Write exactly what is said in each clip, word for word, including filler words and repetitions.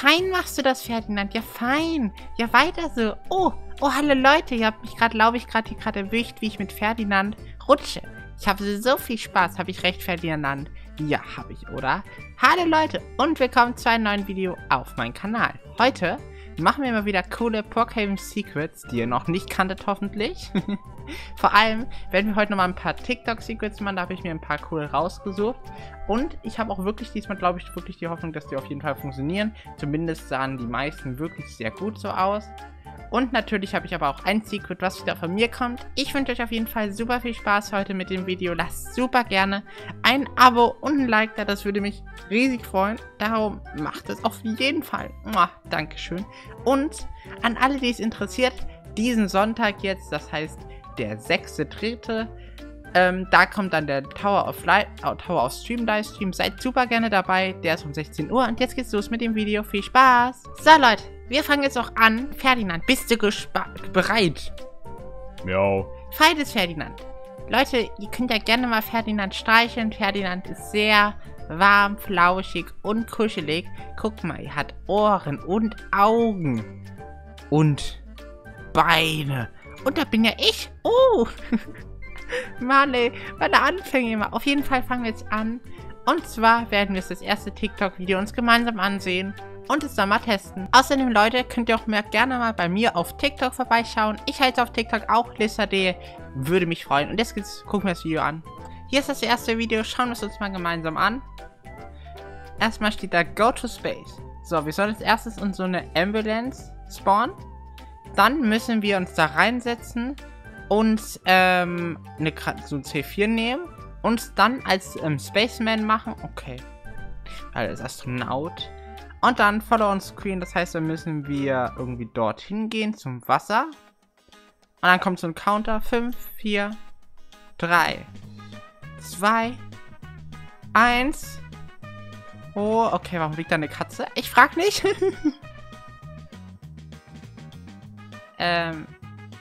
fein machst du das, Ferdinand. Ja, fein. Ja, weiter so. Oh, oh, hallo Leute. Ihr habt mich gerade, glaube ich, gerade hier gerade erwischt, wie ich mit Ferdinand rutsche. Ich habe so viel Spaß. Habe ich recht, Ferdinand? Ja, habe ich, oder? Hallo Leute und willkommen zu einem neuen Video auf meinem Kanal. Heute machen wir mal wieder coole Brookhaven Secrets, die ihr noch nicht kanntet, hoffentlich. Vor allem werden wir heute nochmal ein paar TikTok-Secrets machen, da habe ich mir ein paar coole rausgesucht. Und ich habe auch wirklich diesmal, glaube ich, wirklich die Hoffnung, dass die auf jeden Fall funktionieren. Zumindest sahen die meisten wirklich sehr gut so aus. Und natürlich habe ich aber auch ein Secret, was wieder von mir kommt. Ich wünsche euch auf jeden Fall super viel Spaß heute mit dem Video. Lasst super gerne ein Abo und ein Like da, das würde mich riesig freuen. Darum macht es auf jeden Fall. Muah, Dankeschön. Und an alle, die es interessiert, diesen Sonntag jetzt, das heißt der sechste dritte Ähm, da kommt dann der Tower of Light, oh, Tower of Stream Livestream. Seid super gerne dabei. Der ist um sechzehn Uhr. Und jetzt geht's los mit dem Video. Viel Spaß. So, Leute. Wir fangen jetzt auch an. Ferdinand, bist du bereit? Miau. Feit ist Ferdinand. Leute, ihr könnt ja gerne mal Ferdinand streicheln. Ferdinand ist sehr warm, flauschig und kuschelig. Guck mal, er hat Ohren und Augen. Und Beine. Und da bin ja ich. Oh. Mann, ey, meine Anfänge immer. Auf jeden Fall fangen wir jetzt an. Und zwar werden wir jetzt das erste TikTok-Video uns gemeinsam ansehen und es dann mal testen. Außerdem, Leute, könnt ihr auch mehr gerne mal bei mir auf TikTok vorbeischauen. Ich heiße auf TikTok auch Lissade. Würde mich freuen. Und jetzt geht's, gucken wir das Video an. Hier ist das erste Video. Schauen wir es uns mal gemeinsam an. Erstmal steht da Go to Space. So, wir sollen als erstes uns so eine Ambulance spawnen. Dann müssen wir uns da reinsetzen und ähm, eine, so ein C vier nehmen und dann als ähm, Spaceman machen. Okay. Als Astronaut. Und dann Follow on Screen. Das heißt, dann müssen wir irgendwie dorthin gehen zum Wasser. Und dann kommt so ein Counter. fünf, vier, drei, zwei, eins. Oh, okay. Warum liegt da eine Katze? Ich frag nicht. ähm...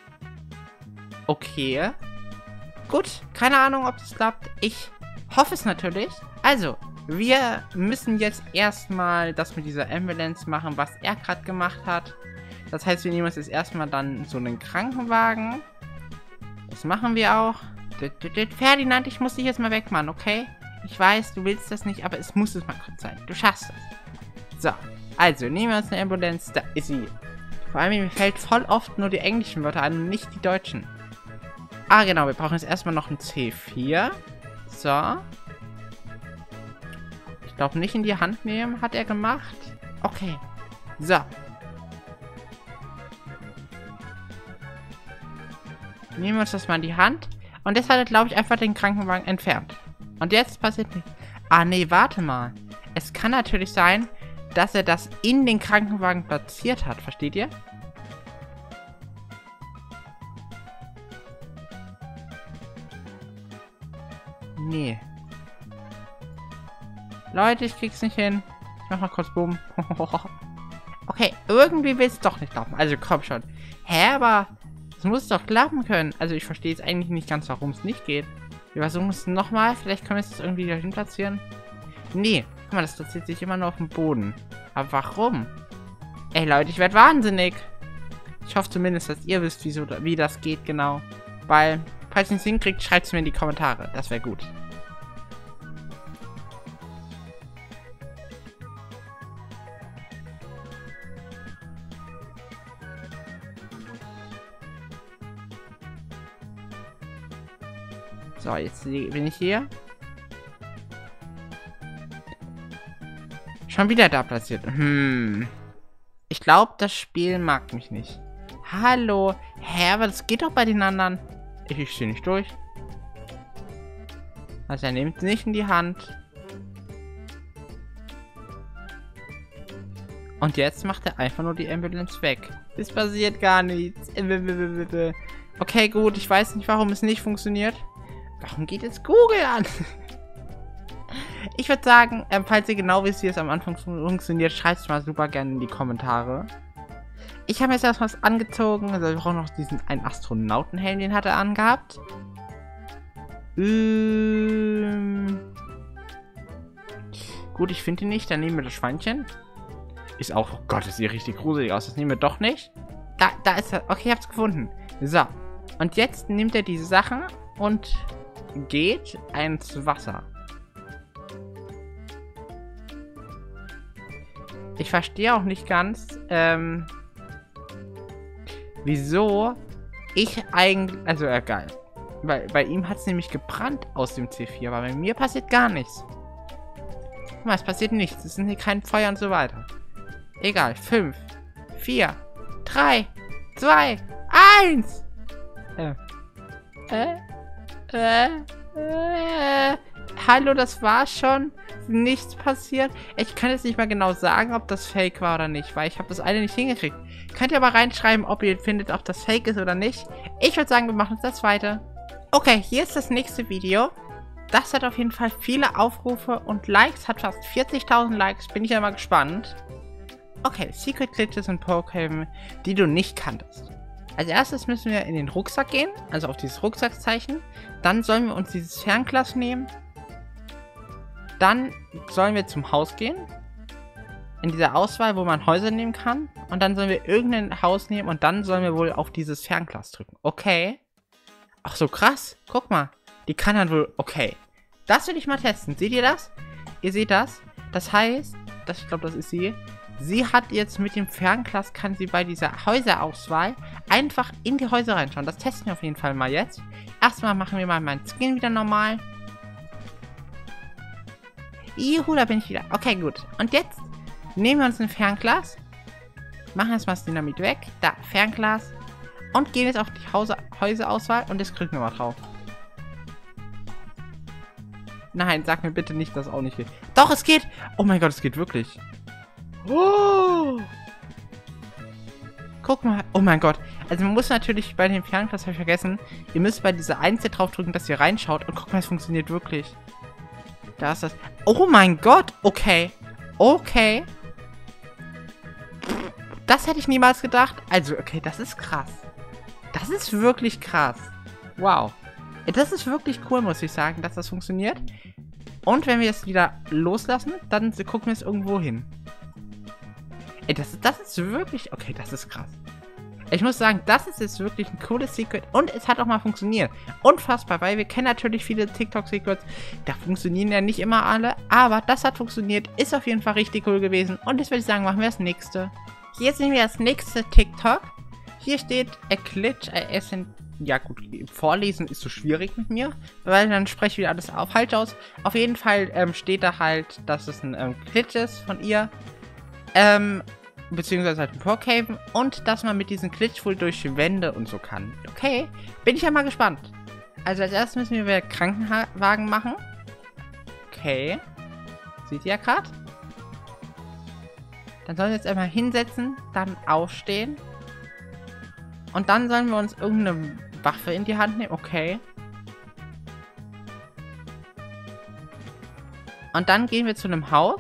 Okay. Gut, keine Ahnung, ob das klappt. Ich hoffe es natürlich. Also, wir müssen jetzt erstmal das mit dieser Ambulance machen, was er gerade gemacht hat. Das heißt, wir nehmen uns jetzt erstmal dann so einen Krankenwagen. Das machen wir auch. Ferdinand, ich muss dich jetzt mal wegmachen, okay? Ich weiß, du willst das nicht, aber es muss es mal kurz sein. Du schaffst es. So, also, nehmen wir uns eine Ambulance. Da ist sie. Vor allem, mir fällt voll oft nur die englischen Wörter an, nicht die deutschen. Ah, genau, wir brauchen jetzt erstmal noch ein C vier. So. Ich glaube, nicht in die Hand nehmen, hat er gemacht. Okay. So. Nehmen wir uns das mal in die Hand. Und jetzt hat er, glaube ich, einfach den Krankenwagen entfernt. Und jetzt passiert nichts. Ah, nee, warte mal. Es kann natürlich sein, dass er das in den Krankenwagen platziert hat. Versteht ihr? Nee. Leute, ich krieg's nicht hin. Ich mach mal kurz Boom. Okay, irgendwie will es doch nicht klappen. Also komm schon. Hä, aber es muss doch klappen können. Also ich verstehe jetzt eigentlich nicht ganz, warum es nicht geht. Wir versuchen es nochmal. Vielleicht können wir es irgendwie dahin platzieren. Nee. Guck mal, das platziert sich immer nur auf dem Boden. Aber warum? Ey Leute, ich werde wahnsinnig. Ich hoffe zumindest, dass ihr wisst, wieso, wie das geht genau. Weil, falls ihr es hinkriegt, schreibt es mir in die Kommentare. Das wäre gut. So, jetzt bin ich hier. Schon wieder da platziert. Hm. Ich glaube, das Spiel mag mich nicht. Hallo. Hä, aber das geht doch bei den anderen. Ich, ich stehe nicht durch. Also er nimmt es nicht in die Hand. Und jetzt macht er einfach nur die Ambulance weg. Es passiert gar nichts. Okay, gut. Ich weiß nicht, warum es nicht funktioniert. Warum geht jetzt Google an? Ich würde sagen, ähm, falls ihr genau wisst, wie es am Anfang funktioniert, schreibt es mal super gerne in die Kommentare. Ich habe jetzt erstmal was angezogen. Also wir brauchen noch diesen einen Astronautenhelm, den hat er angehabt. Ähm, Gut, ich finde ihn nicht. Dann nehmen wir das Schweinchen. Ist auch... Oh Gott, das sieht richtig gruselig aus. Das nehmen wir doch nicht. Da, da ist er. Okay, ich hab's gefunden. So. Und jetzt nimmt er diese Sachen und geht ins Wasser. Ich verstehe auch nicht ganz, ähm... wieso ich eigentlich... Also, egal. Weil bei ihm hat es nämlich gebrannt aus dem C vier, aber bei mir passiert gar nichts. Guck mal, es passiert nichts. Es sind hier kein Feuer und so weiter. Egal. fünf, vier, drei, zwei, eins. Äh. Äh. Äh. Äh. Hallo, das war's schon. Nichts passiert. Ich kann jetzt nicht mal genau sagen, ob das Fake war oder nicht, weil ich habe das eine nicht hingekriegt. Könnt ihr aber reinschreiben, ob ihr findet, ob das Fake ist oder nicht. Ich würde sagen, wir machen uns das zweite. Okay, hier ist das nächste Video. Das hat auf jeden Fall viele Aufrufe und Likes. Hat fast vierzigtausend Likes. Bin ich ja mal gespannt. Okay, Secret Glitches und Pokémon, die du nicht kanntest. Als erstes müssen wir in den Rucksack gehen. Also auf dieses Rucksackzeichen. Dann sollen wir uns dieses Fernglas nehmen. Dann sollen wir zum Haus gehen. In dieser Auswahl, wo man Häuser nehmen kann. Und dann sollen wir irgendein Haus nehmen. Und dann sollen wir wohl auf dieses Fernglas drücken. Okay. Ach so, krass. Guck mal. Die kann dann wohl... Okay. Das will ich mal testen. Seht ihr das? Ihr seht das? Das heißt... Das, ich glaube, das ist sie. Sie hat jetzt mit dem Fernglas... Kann sie bei dieser Häuserauswahl... Einfach in die Häuser reinschauen. Das testen wir auf jeden Fall mal jetzt. Erstmal machen wir mal meinen Skin wieder normal. Juhu, da bin ich wieder. Okay, gut. Und jetzt nehmen wir uns ein Fernglas. Machen erstmal das Dynamit weg. Da, Fernglas. Und gehen jetzt auf die Hause Häuserauswahl. Und jetzt drücken wir mal drauf. Nein, sag mir bitte nicht, dass es auch nicht geht. Doch, es geht. Oh mein Gott, es geht wirklich. Oh. Guck mal. Oh mein Gott. Also man muss natürlich bei dem Fernglas, habe ich vergessen, ihr müsst bei dieser eins hier draufdrücken, dass ihr reinschaut. Und guck mal, es funktioniert wirklich. Da ist das. Oh mein Gott. Okay. Okay. Das hätte ich niemals gedacht. Also, okay, das ist krass. Das ist wirklich krass. Wow. Das ist wirklich cool, muss ich sagen, dass das funktioniert. Und wenn wir es wieder loslassen, dann gucken wir es irgendwo hin. Ey, das, das ist wirklich... Okay, das ist krass. Ich muss sagen, das ist jetzt wirklich ein cooles Secret. Und es hat auch mal funktioniert. Unfassbar, weil wir kennen natürlich viele TikTok-Secrets. Da funktionieren ja nicht immer alle. Aber das hat funktioniert. Ist auf jeden Fall richtig cool gewesen. Und jetzt würde ich sagen, machen wir das nächste. Hier sehen wir das nächste TikTok. Hier steht a glitch. Es sind... Ja gut, vorlesen ist so schwierig mit mir, weil dann spreche ich wieder alles auf. Halt aus. Auf jeden Fall ähm, steht da halt, dass es ein ähm, Glitch ist von ihr. Ähm, beziehungsweise halt ein Pokémon. Und dass man mit diesem Glitch wohl durch Wände und so kann. Okay, bin ich ja mal gespannt. Also als erstes müssen wir wieder Krankenwagen machen. Okay. Seht ihr ja gerade? Dann sollen wir jetzt einmal hinsetzen, dann aufstehen. Und dann sollen wir uns irgendeine Waffe in die Hand nehmen. Okay. Und dann gehen wir zu einem Haus.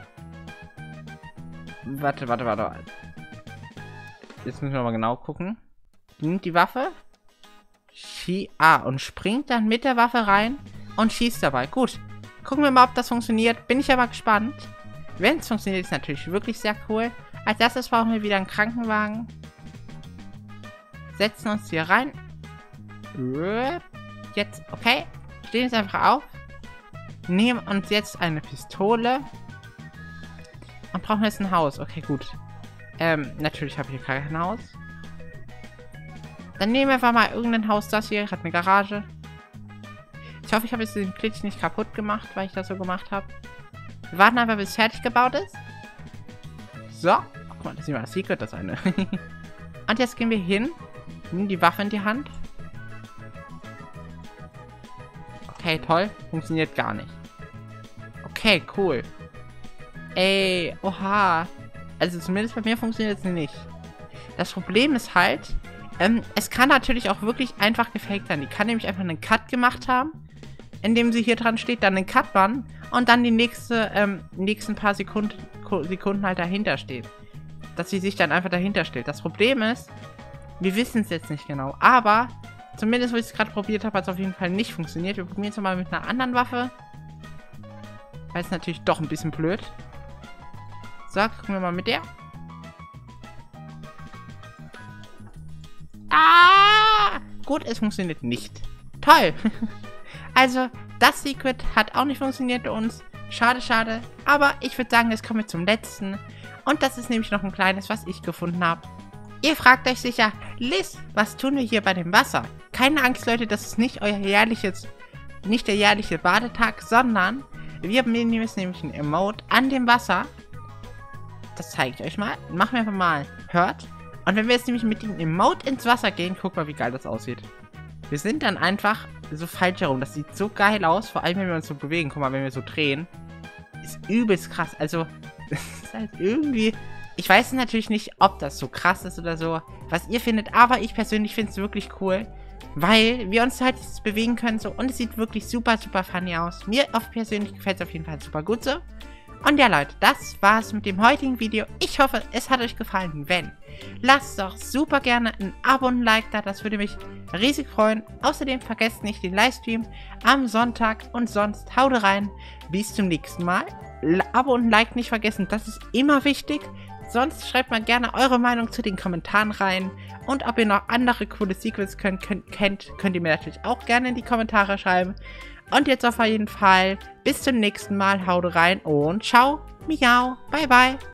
Warte, warte, warte. Jetzt müssen wir mal genau gucken. Nimmt die Waffe. Schie ah, und springt dann mit der Waffe rein und schießt dabei. Gut. Gucken wir mal, ob das funktioniert. Bin ich aber gespannt. Wenn es funktioniert, ist natürlich wirklich sehr cool. Als erstes brauchen wir wieder einen Krankenwagen. Setzen uns hier rein. Jetzt, okay. Stehen jetzt einfach auf. Nehmen uns jetzt eine Pistole. Und brauchen jetzt ein Haus. Okay, gut. Ähm, natürlich habe ich hier kein Haus. Dann nehmen wir einfach mal irgendein Haus. Das hier hat eine Garage. Ich hoffe, ich habe jetzt den Glitch nicht kaputt gemacht, weil ich das so gemacht habe. Wir warten einfach, bis es fertig gebaut ist. So. Guck mal, das ist mal das Secret, das eine. Und jetzt gehen wir hin. Nehmen die Waffe in die Hand. Okay, toll. Funktioniert gar nicht. Okay, cool. Ey, oha. Also zumindest bei mir funktioniert es nicht. Das Problem ist halt, ähm, es kann natürlich auch wirklich einfach gefaked sein. Die kann nämlich einfach einen Cut gemacht haben, indem sie hier dran steht, dann einen Cut-Button und dann die nächste, ähm, nächsten paar Sekunden, Sekunden halt dahinter steht. Dass sie sich dann einfach dahinter stellt. Das Problem ist, wir wissen es jetzt nicht genau, aber zumindest, wo ich es gerade probiert habe, hat es auf jeden Fall nicht funktioniert. Wir probieren es mal mit einer anderen Waffe. Weil es natürlich doch ein bisschen blöd. So, gucken wir mal mit der. Ah! Gut, es funktioniert nicht. Toll. Also, das Secret hat auch nicht funktioniert bei uns. Schade, schade. Aber ich würde sagen, jetzt kommen wir zum letzten. Und das ist nämlich noch ein kleines, was ich gefunden habe. Ihr fragt euch sicher, Liz, was tun wir hier bei dem Wasser? Keine Angst, Leute, das ist nicht euer jährliches, nicht der jährliche Badetag, sondern wir nehmen jetzt nämlich ein Emote an dem Wasser. Das zeige ich euch mal. Machen wir einfach mal. Hört. Und wenn wir jetzt nämlich mit dem Emote ins Wasser gehen, guck mal, wie geil das aussieht. Wir sind dann einfach so falsch herum. Das sieht so geil aus, vor allem wenn wir uns so bewegen. Guck mal, wenn wir so drehen. Ist übelst krass. Also, das ist halt irgendwie... Ich weiß natürlich nicht, ob das so krass ist oder so, was ihr findet, aber ich persönlich finde es wirklich cool, weil wir uns halt jetzt bewegen können so und es sieht wirklich super, super funny aus. Mir auf persönlich gefällt es auf jeden Fall super gut so. Und ja, Leute, das war's mit dem heutigen Video. Ich hoffe, es hat euch gefallen. Wenn, lasst doch super gerne ein Abo und ein Like da. Das würde mich riesig freuen. Außerdem vergesst nicht den Livestream am Sonntag und sonst haut rein. Bis zum nächsten Mal. Abo und ein Like nicht vergessen, das ist immer wichtig. Sonst schreibt mal gerne eure Meinung zu den Kommentaren rein. Und ob ihr noch andere coole Secrets könnt, könnt, kennt, könnt ihr mir natürlich auch gerne in die Kommentare schreiben. Und jetzt auf jeden Fall bis zum nächsten Mal. Haut rein und ciao, miau, bye bye.